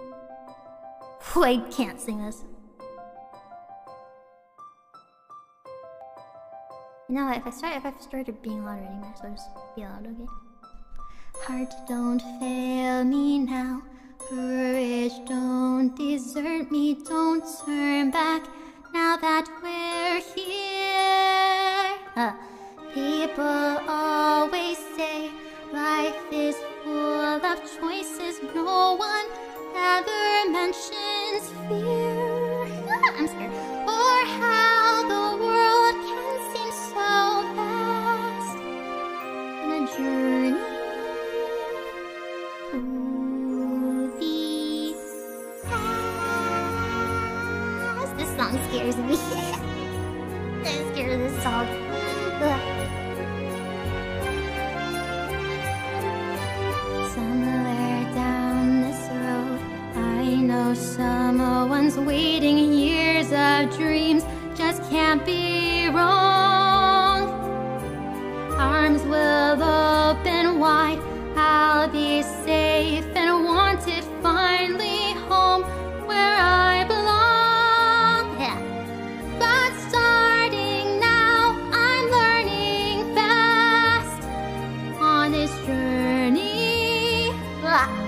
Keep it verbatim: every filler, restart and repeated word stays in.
I can't sing this. You know, if I start, if I've started being louder anyway, so I'll just be loud, okay? Heart, don't fail me now. Courage, don't desert me. Don't turn back now that we're here. Uh, people always say life is full of choices. No one ever mentions fear. I'm scared. Or how the world can seem so vast in a journey through the past. This song scares me. I'm scared of this song. Ugh. Somewhere down this road, I know someone's waiting. Years of dreams just can't be wrong. Arms will open wide. I'll be safe and wanted. Finally home where I belong. Yeah. But starting now, I'm learning fast on this journey. Ugh.